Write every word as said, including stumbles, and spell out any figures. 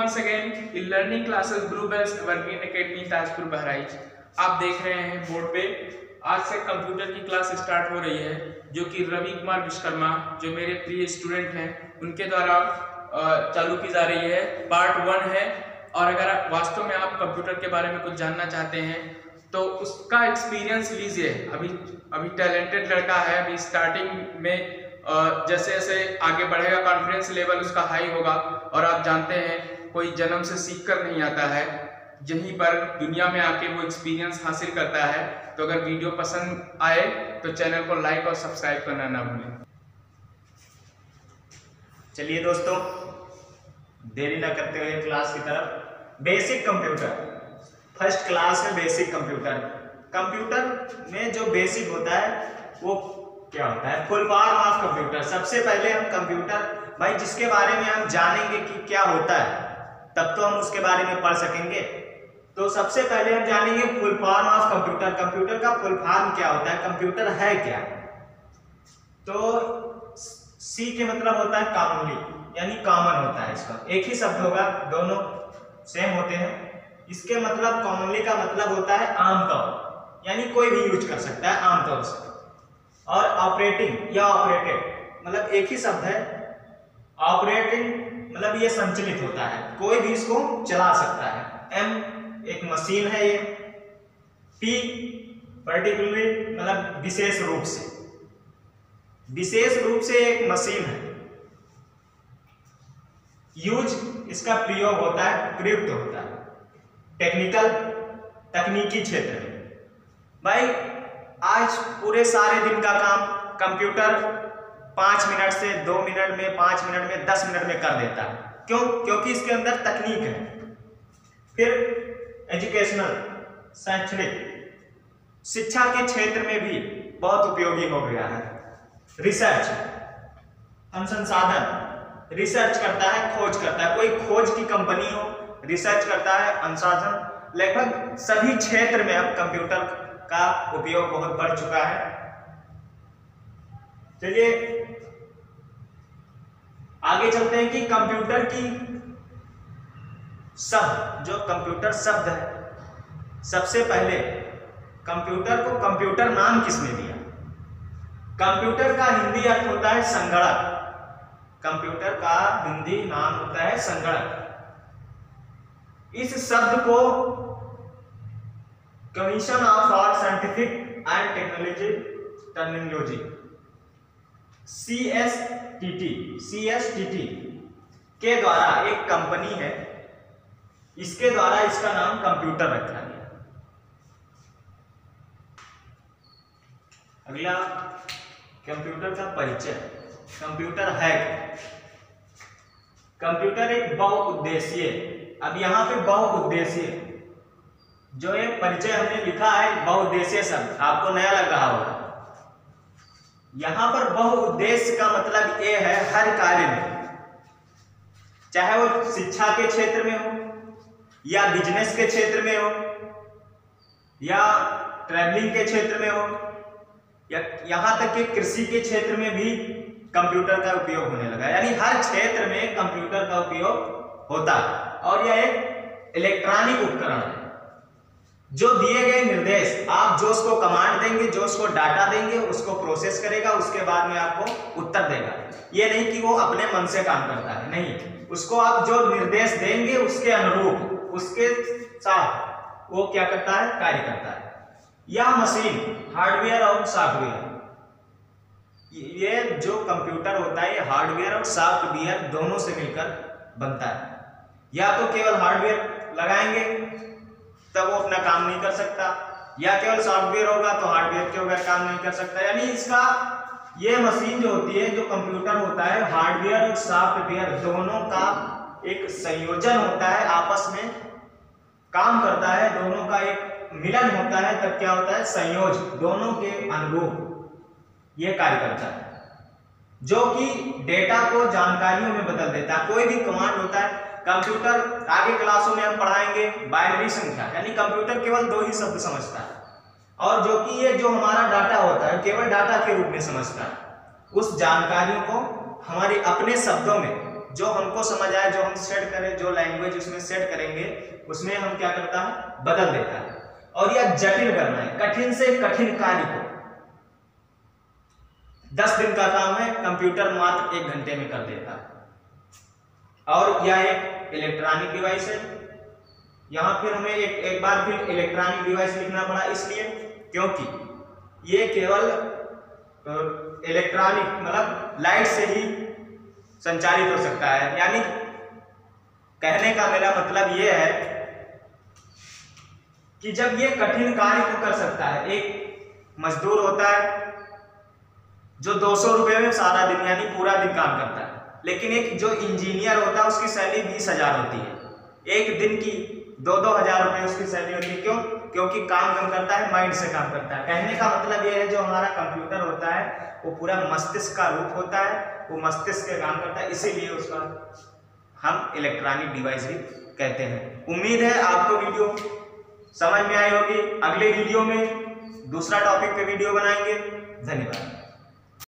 once again in learning classes Blue Bells Evergreen Academy Tajpur Bahraich. आप देख रहे हैं बोर्ड पे आज से कंप्यूटर की क्लास स्टार्ट हो रही है, जो कि रवि कुमार विश्वकर्मा जो मेरे प्रिय स्टूडेंट हैं उनके द्वारा चालू की जा रही है। पार्ट वन है, और अगर आप वास्तव में आप कंप्यूटर के बारे में कुछ जानना चाहते हैं तो उसका एक्सपीरियंस लीजिए। अभी अभी टैलेंटेड लड़का है, अभी स्टार्टिंग में जैसे जैसे आगे बढ़ेगा कॉन्फिडेंस लेवल उसका हाई होगा। और आप जानते हैं कोई जन्म से सीख कर नहीं आता है, यहीं पर दुनिया में आके वो एक्सपीरियंस हासिल करता है। तो अगर वीडियो पसंद आए तो चैनल को लाइक और सब्सक्राइब करना ना भूलें। चलिए दोस्तों, देरी ना करते हुए क्लास की तरफ। बेसिक कंप्यूटर फर्स्ट क्लास है। बेसिक कंप्यूटर कंप्यूटर में जो बेसिक होता है वो क्या होता है? Full form of computer. सबसे पहले हम कंप्यूटर भाई जिसके बारे में हम जानेंगे कि क्या होता है तब तो हम उसके बारे में पढ़ सकेंगे। तो सबसे पहले हम जानेंगे full form of computer. Computer का फुल फॉर्म क्या होता है, कंप्यूटर है क्या? तो सी के मतलब होता है कॉमनली, यानी कॉमन होता है। इसका एक ही शब्द होगा, दोनों सेम होते हैं। इसके मतलब कॉमनली का मतलब होता है आमतौर, यानी कोई भी यूज कर सकता है आमतौर से। और ऑपरेटिंग या ऑपरेटेड मतलब एक ही शब्द है। ऑपरेटिंग मतलब ये संचालित होता है, कोई भी इसको चला सकता है। एम एक मशीन है ये। पी पर्टिकुलरली मतलब विशेष रूप से, विशेष रूप से एक मशीन है। यूज इसका प्रयोग होता है, प्रयुक्त होता है टेक्निकल तकनीकी क्षेत्र में। भाई आज पूरे सारे दिन का काम कंप्यूटर पाँच मिनट से दो मिनट में, पाँच मिनट में, दस मिनट में कर देता है। क्यों? क्योंकि इसके अंदर तकनीक है। फिर एजुकेशनल शैक्षणिक शिक्षा के क्षेत्र में भी बहुत उपयोगी हो गया है। रिसर्च अनुसंधान, रिसर्च करता है, खोज करता है। कोई खोज की कंपनी हो, रिसर्च करता है, अनुसंधान, लगभग सभी क्षेत्र में अब कंप्यूटर का उपयोग बहुत बढ़ चुका है। चलिए आगे चलते हैं कि कंप्यूटर की शब्द, जो कंप्यूटर शब्द है, सबसे पहले कंप्यूटर को कंप्यूटर नाम किसने दिया? कंप्यूटर का हिंदी अर्थ होता है संगणक। कंप्यूटर का हिंदी नाम होता है संगणक। इस शब्द को commission of for scientific and technology terminology C S T T C S T T के द्वारा, एक कंपनी है, इसके द्वारा इसका नाम कंप्यूटर रखा गया। अगला कंप्यूटर का परिचय। कंप्यूटर है कंप्यूटर एक बहुउद्देशीय, अब यहाँ पे बहुउद्देशीय जो ये परिचय हमने लिखा है, बहुउद्देशीय शब्द आपको नया लग रहा होगा। यहां पर बहुउद्देश्य का मतलब ये है हर कार्य में, चाहे वो शिक्षा के क्षेत्र में हो या बिजनेस के क्षेत्र में हो या ट्रैवलिंग के क्षेत्र में हो या यहां तक कि कृषि के क्षेत्र में भी कंप्यूटर का उपयोग होने लगा। यानी हर क्षेत्र में कंप्यूटर का उपयोग होता है। और यह एक इलेक्ट्रॉनिक उपकरण है जो दिए गए निर्देश, आप जो उसको कमांड देंगे, जो उसको डाटा देंगे, उसको प्रोसेस करेगा, उसके बाद में आपको उत्तर देगा। ये नहीं कि वो अपने मन से काम करता है, नहीं, उसको आप जो निर्देश देंगे उसके अनुरूप, उसके साथ वो क्या करता है, कार्य करता है। यह मशीन हार्डवेयर और सॉफ्टवेयर, ये जो कंप्यूटर होता है ये हार्डवेयर और सॉफ्टवेयर दोनों से मिलकर बनता है। या तो केवल हार्डवेयर लगाएंगे तब वो अपना काम नहीं कर सकता, या केवल सॉफ्टवेयर होगा तो हार्डवेयर के बगैर काम नहीं कर सकता। यानी इसका ये मशीन जो होती है, जो कंप्यूटर होता है, हार्डवेयर और सॉफ्टवेयर दोनों का एक संयोजन होता है, आपस में काम करता है, दोनों का एक मिलन होता है, तब क्या होता है, संयोज, दोनों के अनुरूप ये कार्य करता है, जो कि डेटा को जानकारियों में बदल देता है। कोई भी कमांड होता है कंप्यूटर, आगे क्लासों में हम पढ़ाएंगे बाइनरी संख्या, यानी कंप्यूटर केवल दो ही शब्द समझता है, और जो कि ये जो हमारा डाटा होता है केवल डाटा के रूप में समझता है। उस जानकारियों को हमारे अपने शब्दों में जो हमको समझ आए, जो हम सेट करें, जो लैंग्वेज उसमें सेट करेंगे उसमें हम क्या करता है, बदल देता है। और यह जटिल करना है, कठिन से कठिन कार्य को दस दिन का काम है, कंप्यूटर मात्र एक घंटे में कर देता है। और यह एक इलेक्ट्रॉनिक डिवाइस है। यहां फिर हमें एक एक बार फिर इलेक्ट्रॉनिक डिवाइस लिखना पड़ा, इसलिए क्योंकि ये केवल इलेक्ट्रॉनिक मतलब लाइट से ही संचालित हो सकता है। यानी कहने का मेरा मतलब ये है कि जब ये कठिन कार्य को कर सकता है, एक मजदूर होता है जो दो सौ रुपए में सारा दिन यानी पूरा दिन काम करता है, लेकिन एक जो इंजीनियर होता है उसकी सैलरी बीस हजार होती है, एक दिन की दो दो हजार रुपए उसकी सैलरी होती है। क्यों? क्योंकि काम कम करता है, माइंड से काम करता है। कहने का मतलब ये है जो हमारा कंप्यूटर होता है वो पूरा मस्तिष्क का रूप होता है, वो मस्तिष्क के काम करता है, इसीलिए उसका हम इलेक्ट्रॉनिक डिवाइस भी कहते हैं। उम्मीद है आपको वीडियो समझ में आई होगी। अगले वीडियो में दूसरा टॉपिक पे वीडियो बनाएंगे। धन्यवाद।